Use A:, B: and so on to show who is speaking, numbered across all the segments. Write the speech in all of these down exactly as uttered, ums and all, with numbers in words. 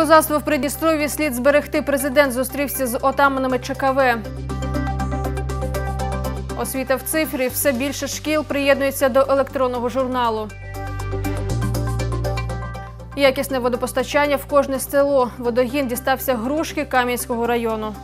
A: Козацтво в Придністров'ї слід зберегти. Президент зустрівся з отаманами ЧКВ. Освіта в цифрі. Все більше шкіл приєднується до електронного журналу. Якісне водопостачання в кожне село. Водогін дістався Грушки Кам'янського району.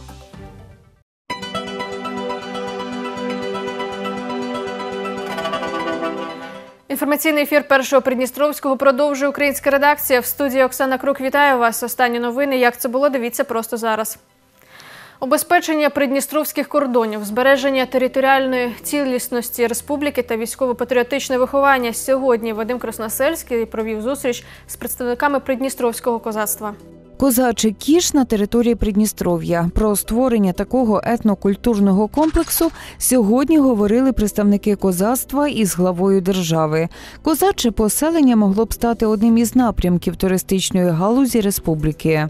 A: Інформаційний ефір Першого Придністровського продовжує українська редакція. В студії Оксана Крук. Вітаю вас. Останні новини. Як це було, дивіться просто зараз. Убезпечення придністровських кордонів, збереження територіальної цілісності республіки та військово-патріотичне виховання. Сьогодні Вадим Красносельський провів зустріч з представниками придністровського козацтва.
B: Козачий кіш на території Придністров'я. Про створення такого етнокультурного комплексу сьогодні говорили представники козацтва із главою держави. Козаче поселення могло б стати одним із напрямків туристичної галузі республіки.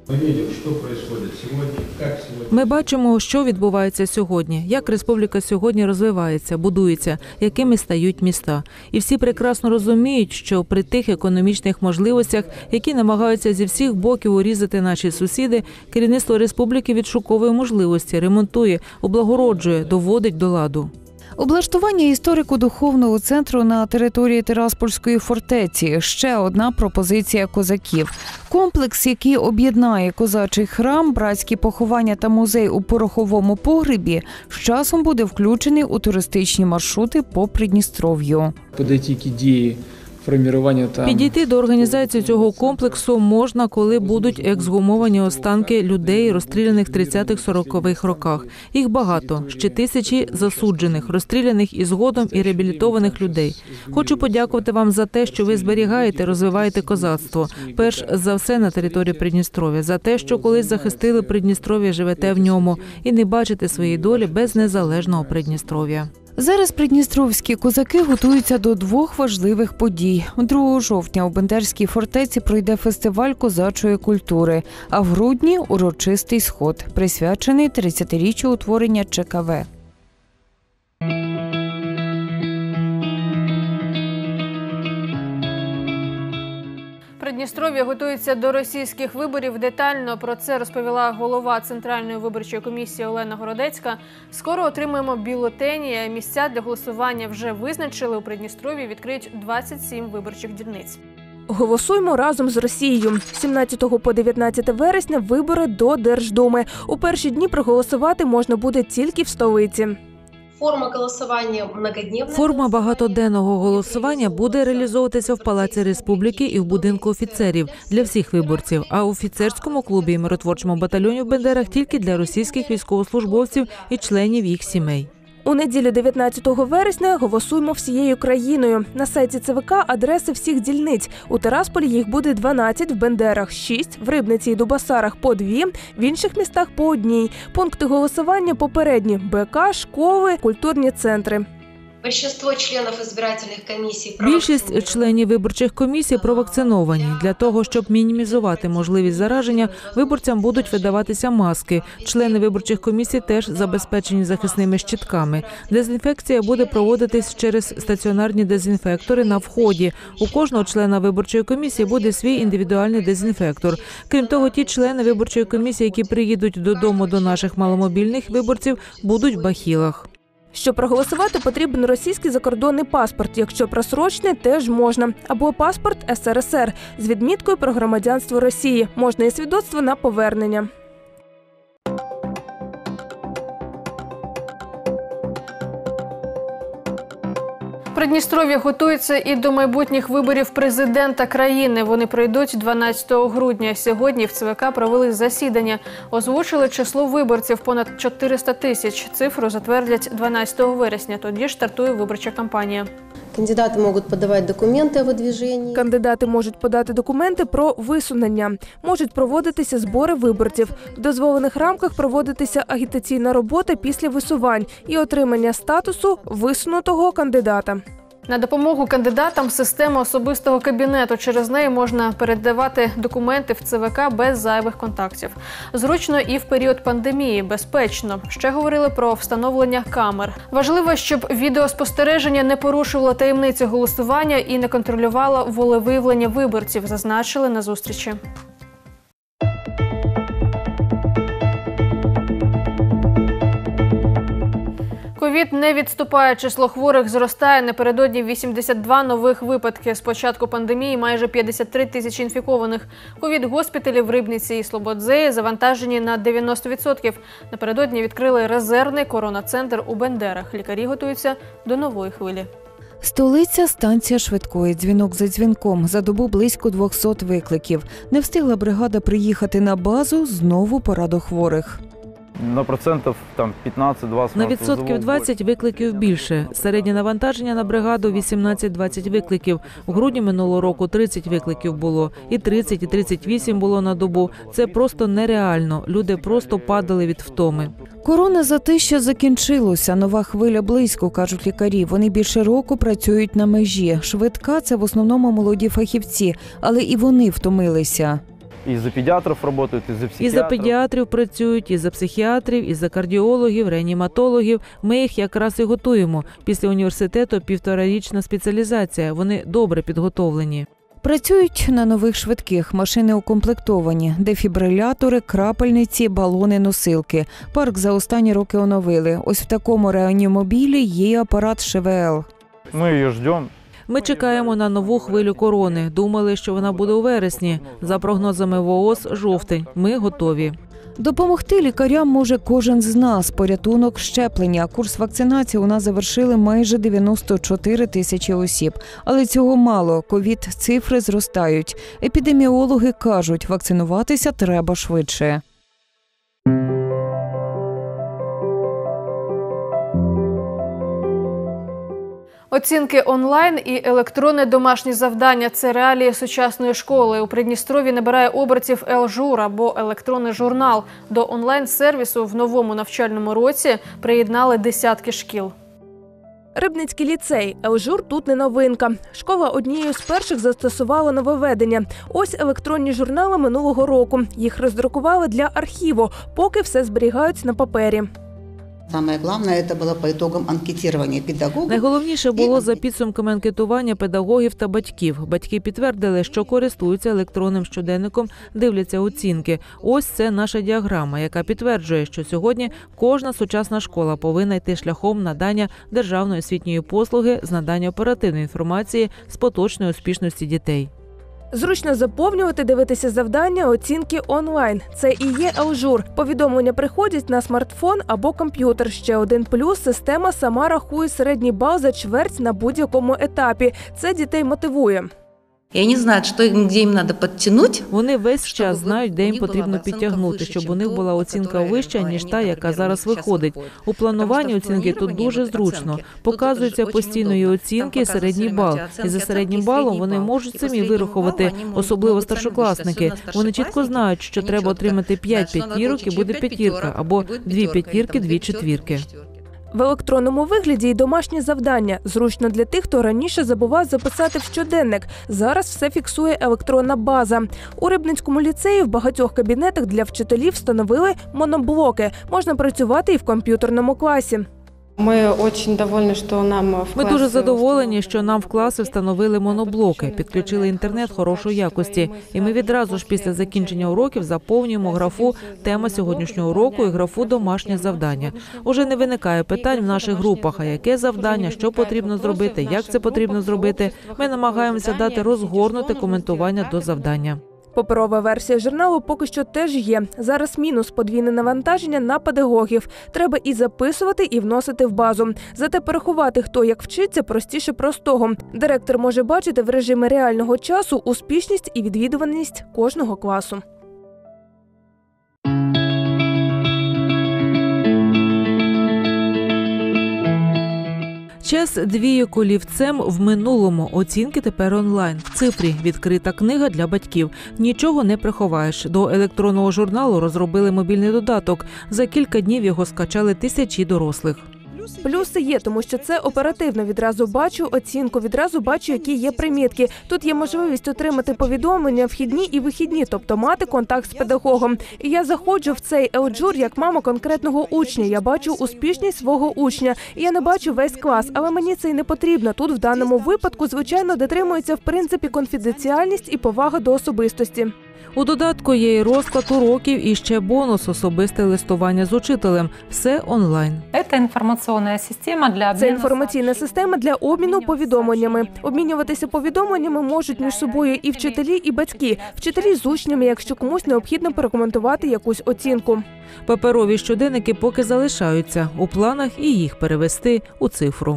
C: Ми бачимо, що відбувається сьогодні, як республіка сьогодні розвивається, будується, якими стають міста. І всі прекрасно розуміють, що при тих економічних можливостях, які намагаються зі всіх боків урізати наші сусіди, керівництво республіки відшуковує можливості, ремонтує, облагороджує, доводить до ладу.
B: Облаштування історико-духовного центру на території Тираспольської фортеці – ще одна пропозиція козаків. Комплекс, який об'єднає козачий храм, братські поховання та музей у пороховому погребі, з часом буде включений у туристичні маршрути по Придністров'ю.
D: Подойти к ідеї формування там...
C: Підійти до організації цього комплексу можна, коли будуть ексгумовані останки людей, розстріляних в тридцятих-сорокових роках. Їх багато, ще тисячі засуджених, розстріляних і згодом і реабілітованих людей. Хочу подякувати вам за те, що ви зберігаєте, розвиваєте козацтво. Перш за все на території Придністров'я. За те, що колись захистили Придністров'я, живете в ньому і не бачите своєї долі без незалежного Придністров'я.
B: Зараз придністровські козаки готуються до двох важливих подій. другого жовтня у Бендерській фортеці пройде фестиваль козачої культури, а в грудні – урочистий сход, присвячений тридцятиріччю утворення ЧКВ.
A: Придністров'я готується до російських виборів. Детально про це розповіла голова Центральної виборчої комісії Олена Городецька. Скоро отримаємо бюлетені. Місця для голосування вже визначили. У Придністров'ї відкриють двадцять сім виборчих дільниць.
E: Голосуємо разом з Росією. з сімнадцятого по дев'ятнадцяте вересня вибори до Держдуми. У перші дні проголосувати можна буде тільки в столиці.
C: Форма багатоденного голосування буде реалізовуватися в Палаці Республіки і в будинку офіцерів для всіх виборців, а у офіцерському клубі і миротворчому батальйоні в Бендерах тільки для російських військовослужбовців і членів їх сімей.
E: У неділю дев'ятнадцятого вересня голосуємо всією країною. На сайті ЦВК адреси всіх дільниць. У Тирасполі їх буде дванадцять, в Бендерах – шість, в Рибниці і Дубасарах – по дві, в інших містах – по одній. Пункти голосування попередні – БК, школи, культурні центри.
C: Більшість членів виборчих комісій провакциновані. Для того, щоб мінімізувати можливість зараження, виборцям будуть видаватися маски. Члени виборчих комісій теж забезпечені захисними щитками. Дезінфекція буде проводитись через стаціонарні дезінфектори на вході. У кожного члена виборчої комісії буде свій індивідуальний дезінфектор. Крім того, ті члени виборчої комісії, які приїдуть додому до наших маломобільних виборців, будуть в бахілах.
E: Щоб проголосувати, потрібен російський закордонний паспорт. Якщо просрочний, теж можна. Або паспорт ес ер ес ер з відміткою про громадянство Росії. Можна і свідоцтво на повернення.
A: Придністров'я готується і до майбутніх виборів президента країни. Вони пройдуть дванадцятого грудня. Сьогодні в ЦВК провели засідання. Озвучили число виборців – понад чотириста тисяч. Цифру затвердять дванадцятого вересня. Тоді ж стартує виборча кампанія.
F: Кандидати можуть подавати документи о видвіженні.
E: Кандидати можуть подати документи про висунення. Можуть проводитися збори виборців. В дозволених рамках проводитися агітаційна робота після висувань і отримання статусу висунутого кандидата.
A: На допомогу кандидатам система особистого кабінету. Через неї можна передавати документи в ЦВК без зайвих контактів. Зручно і в період пандемії, безпечно. Ще говорили про встановлення камер. Важливо, щоб відеоспостереження не порушувало таємницю голосування і не контролювало волевиявлення виборців, зазначили на зустрічі. Ковід не відступає, число хворих зростає. Напередодні вісімдесят два нових випадки. З початку пандемії майже п'ятдесят три тисячі інфікованих. Ковід-госпіталі в Рибниці і Слободзеї завантажені на дев'яносто відсотків. Напередодні відкрили резервний коронацентр у Бендерах. Лікарі готуються до нової хвилі.
B: Столиця – станція швидкої. Дзвінок за дзвінком. За добу близько двохсот викликів. Не встигла бригада приїхати на базу, знову пора до хворих.
G: На процентів там п'ятнадцять-двадцять.
C: На відсотків двадцять викликів більше. Середнє навантаження на бригаду вісімнадцять-двадцять викликів. У грудні минулого року тридцять викликів було. І тридцять, і тридцять вісім було на добу. Це просто нереально. Люди просто падали від втоми.
B: Корона затища закінчилося. Нова хвиля близько, кажуть лікарі. Вони більше року працюють на межі. Швидка – це в основному молоді фахівці, але і вони втомилися.
G: І за педіатрів працюють, і за психіатрів.
C: І за педіатрів працюють, і за психіатрів, і за кардіологів, реаніматологів. Ми їх якраз і готуємо. Після університету півторарічна спеціалізація. Вони добре підготовлені.
B: Працюють на нових швидких, машини укомплектовані, дефібрилятори, крапельниці, балони-носилки. Парк за останні роки оновили. Ось в такому реанімобілі є апарат ШВЛ.
G: Ми її чекаємо.
C: Ми чекаємо на нову хвилю корони. Думали, що вона буде у вересні. За прогнозами ВООЗ – жовтень. Ми готові.
B: Допомогти лікарям може кожен з нас. Порятунок – щеплення. Курс вакцинації у нас завершили майже дев'яносто чотири тисячі осіб. Але цього мало. Ковід-цифри зростають. Епідеміологи кажуть, вакцинуватися треба швидше.
A: Оцінки онлайн і електронне домашнє завдання – це реалії сучасної школи. У Придністрові набирає обертів Елжур або електронний журнал. До онлайн-сервісу в новому навчальному році приєднали десятки шкіл.
E: Рибницький ліцей. Елжур тут не новинка. Школа однією з перших застосувала нововведення. Ось електронні журнали минулого року. Їх роздрукували для архіву, поки все зберігають на папері.
H: Самое главное, это было по итогам анкетирования педагогов.
C: Найголовніше було за підсумками анкетування педагогів та батьків. Батьки підтвердили, що користуються електронним щоденником, дивляться оцінки. Ось це наша діаграма, яка підтверджує, що сьогодні кожна сучасна школа повинна йти шляхом надання державної освітньої послуги з надання оперативної інформації з поточної успішності дітей.
E: Зручно заповнювати, дивитися завдання, оцінки онлайн. Це і є Елжур. Повідомлення приходять на смартфон або комп'ютер. Ще один плюс – система сама рахує середній бал за чверть на будь-якому етапі. Це дітей мотивує.
I: І вони знають, що їм, де їм треба підтягнути.
C: Вони весь час знають, де їм потрібно підтягнути, щоб у них була оцінка вища, ніж та, яка зараз виходить. У плануванні оцінки тут дуже зручно. Показуються постійної оцінки і середній бал. І за середнім балом вони можуть самі вирахувати, особливо старшокласники. Вони чітко знають, що треба отримати п'ять п'ятірок і буде п'ятірка, або дві п'ятірки, дві четвірки.
E: В електронному вигляді і домашні завдання. Зручно для тих, хто раніше забував записати в щоденник. Зараз все фіксує електронна база. У Рибницькому ліцеї в багатьох кабінетах для вчителів встановили моноблоки. Можна працювати і в комп'ютерному класі.
J: Ми дуже довольні, що нам в
C: Ми дуже задоволені, що нам в класи встановили моноблоки, підключили інтернет хорошої якості. І ми відразу ж після закінчення уроків заповнюємо графу «Тема сьогоднішнього уроку» і графу «Домашнє завдання». Уже не виникає питань в наших групах, а яке завдання, що потрібно зробити, як це потрібно зробити. Ми намагаємося дати розгорнуте коментування до завдання.
E: Паперова версія журналу поки що теж є. Зараз мінус – подвійне навантаження на педагогів. Треба і записувати, і вносити в базу. Зате порахувати, хто як вчиться, простіше простого. Директор може бачити в режимі реального часу успішність і відвідуваність кожного класу.
C: Час двіє олівцем в минулому, оцінки тепер онлайн. В цифрі відкрита книга для батьків. Нічого не приховаєш. До електронного журналу розробили мобільний додаток. За кілька днів його скачали тисячі дорослих.
E: Плюси є, тому що це оперативно. Відразу бачу оцінку, відразу бачу, які є примітки. Тут є можливість отримати повідомлення вхідні і вихідні, тобто мати контакт з педагогом. І я заходжу в цей Елжур як мама конкретного учня. Я бачу успішність свого учня. І я не бачу весь клас, але мені це й не потрібно. Тут в даному випадку, звичайно, дотримується в принципі конфіденціальність і повага до особистості.
C: У додатку є і розклад уроків, і ще бонус – особисте листування з учителем. Все онлайн.
J: Це інформаційна система для
E: Це інформаційна система для обміну повідомленнями. Обмінюватися повідомленнями можуть між собою і вчителі, і батьки. Вчителі з учнями, якщо комусь необхідно перекоментувати якусь оцінку.
C: Паперові щоденники поки залишаються. У планах і їх перевести у цифру.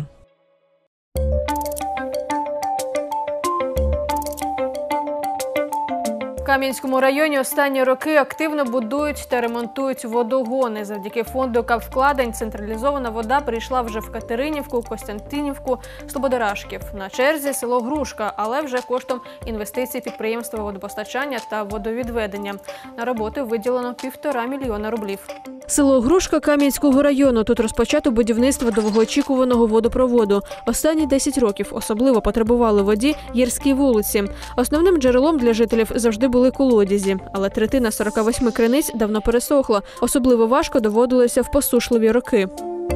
A: В Кам'янському районі останні роки активно будують та ремонтують водогони. Завдяки фонду капвкладень централізована вода прийшла вже в Катеринівку, Костянтинівку, Слободарашків. На черзі село Грушка, але вже коштом інвестицій підприємства водопостачання та водовідведення. На роботи виділено півтора мільйона рублів. Село Грушка Кам'янського району. Тут розпочато будівництво довгоочікуваного водопроводу. Останні десять років особливо потребували воді гірські вулиці. Основним джерелом для жителів завжди були колодязі. Але третина сорока восьми криниць давно пересохла. Особливо важко доводилося в посушливі роки.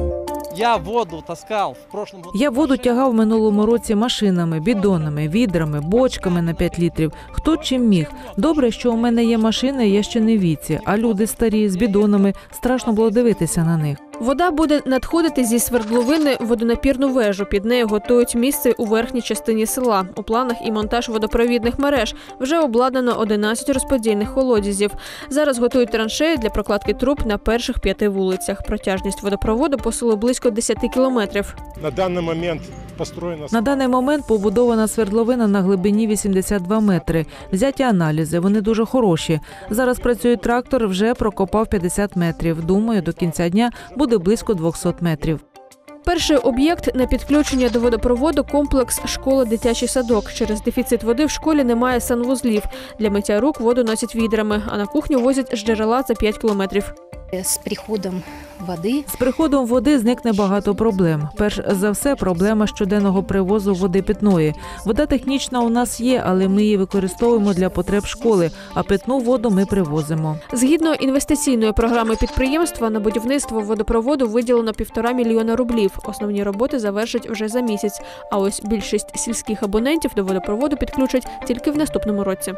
K: Я воду таскав в прошлому году.
C: Я воду тягав в минулому році машинами, бідонами, відрами, бочками на п'ять літрів. Хто чим міг. Добре, що у мене є машина, я ще не в віці, а люди старі з бідонами, страшно було дивитися на них.
A: Вода буде надходити зі свердловини в водонапірну вежу. Під нею готують місце у верхній частині села. У планах і монтаж водопровідних мереж. Вже обладнано одинадцять розподільних колодязів. Зараз готують траншеї для прокладки труб на перших п'яти вулицях. Протяжність водопроводу по селу близько десяти кілометрів.
L: На даний момент построєна...
C: На даний момент побудована свердловина на глибині вісімдесят два метри. Взяті аналізи, вони дуже хороші. Зараз працює трактор, вже прокопав п'ятдесят метрів. Думаю, до кінця дня буде близько двохсот метрів.
A: Перший об'єкт на підключення до водопроводу – комплекс школа-дитячий садок. Через дефіцит води в школі немає санвузлів. Для миття рук воду носять відрами, а на кухню возять з джерела за п'ять кілометрів.
M: З приходом води
C: З приходом води зникне багато проблем. Перш за все, проблема щоденного привозу води питної. Вода технічна у нас є, але ми її використовуємо для потреб школи, а питну воду ми привозимо.
A: Згідно інвестиційної програми підприємства, на будівництво водопроводу виділено півтора мільйона рублів. Основні роботи завершать вже за місяць. А ось більшість сільських абонентів до водопроводу підключать тільки в наступному році.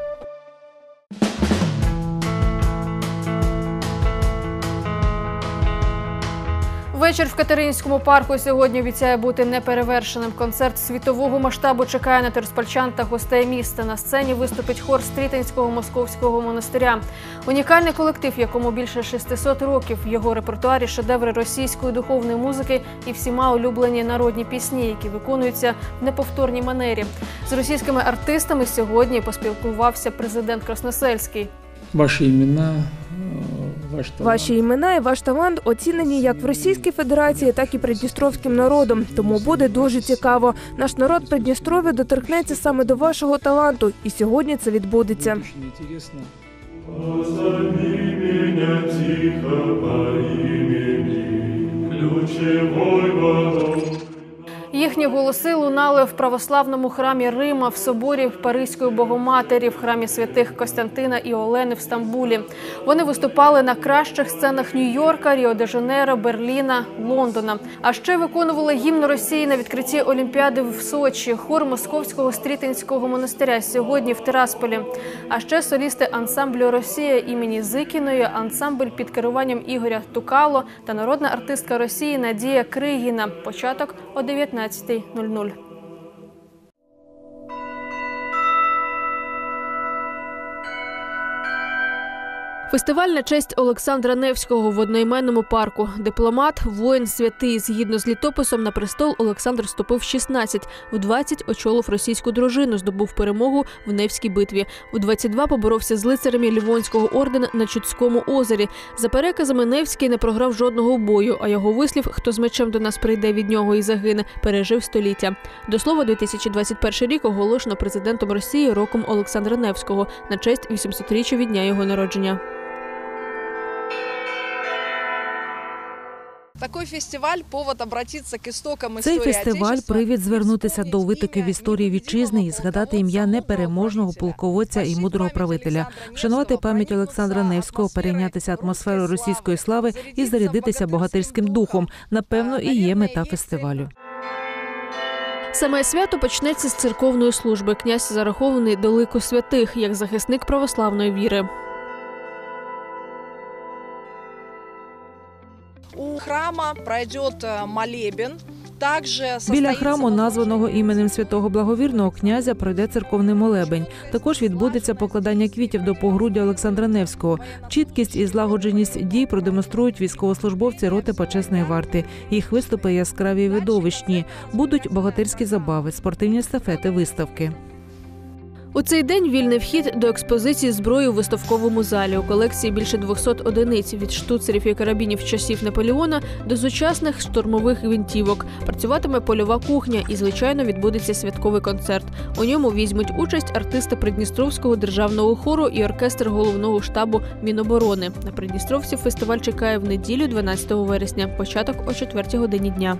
A: Вечір в Катеринівському парку сьогодні обіцяє бути неперевершеним. Концерт світового масштабу чекає на тераспольчан та гостей міста. На сцені виступить хор Стрітинського московського монастиря. Унікальний колектив, якому більше шестисот років. В його репертуарі шедеври російської духовної музики і всіма улюблені народні пісні, які виконуються в неповторній манері. З російськими артистами сьогодні поспілкувався президент Красносельський.
D: Ваші імена, ваш талант.
E: Ваші імена і ваш талант оцінені як в Російській Федерації, так і придністровським народом. Тому буде дуже цікаво. Наш народ Придністров'я доторкнеться саме до вашого таланту. І сьогодні це відбудеться.
A: Їхні голоси лунали в православному храмі Рима, в соборі Паризької Богоматері, в храмі святих Костянтина і Олени в Стамбулі. Вони виступали на кращих сценах Нью-Йорка, Ріо-де-Жанейро, Берліна, Лондона. А ще виконували гімн Росії на відкритті Олімпіади в Сочі, хор Московського Стрітинського монастиря сьогодні в Тирасполі. А ще солісти ансамблю «Росія» імені Зикіної, ансамбль під керуванням Ігоря Тукало та народна артистка Росії Надія Кригіна. Початок о дев'ятнадцятій нуль нуль. Фестиваль на честь Олександра Невського в одноіменному парку. Дипломат, воїн, святий. Згідно з літописом, на престол Олександр вступив в шістнадцять. В двадцять очолив російську дружину, здобув перемогу в Невській битві. У двадцять два поборовся з лицарями Лівонського ордена на Чудському озері. За переказами, Невський не програв жодного бою, а його вислів «Хто з мечем до нас прийде, від нього і загине» пережив століття. До слова, дві тисячі двадцять перший рік оголошено президентом Росії роком Олександра Невського на честь вісімсотріччя від дня його народження.
C: Цей фестиваль – привід звернутися до витоків історії вітчизни і згадати ім'я непереможного полководця і мудрого правителя, вшанувати пам'ять Олександра Невського, перейнятися атмосферою російської слави і зарядитися богатирським духом. Напевно, і є мета фестивалю.
A: Саме свято почнеться з церковної служби. Князь зарахований до лику святих, як захисник православної віри.
N: У храма пройде молебен.
C: Біля храму, названого іменем святого благовірного князя, пройде церковний молебень. Також відбудеться покладання квітів до погруддя Олександра Невського. Чіткість і злагодженість дій продемонструють військовослужбовці роти почесної варти. Їх виступи яскраві і видовищні. Будуть богатирські забави, спортивні естафети, виставки.
A: У цей день вільний вхід до експозиції зброї у виставковому залі. У колекції більше двохсот одиниць – від штуцерів і карабінів часів Наполеона до сучасних штурмових гвинтівок. Працюватиме польова кухня і, звичайно, відбудеться святковий концерт. У ньому візьмуть участь артисти Придністровського державного хору і оркестр головного штабу Міноборони. На придністровців фестиваль чекає в неділю, дванадцятого вересня, початок о четвертій годині дня.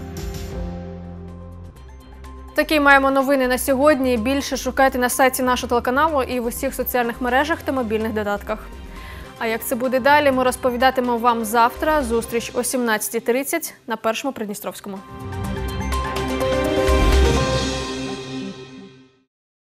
A: Такі маємо новини на сьогодні. Більше шукайте на сайті нашого телеканалу і в усіх соціальних мережах та мобільних додатках. А як це буде далі, ми розповідатимемо вам завтра. Зустріч о сімнадцятій тридцять на Першому Придністровському.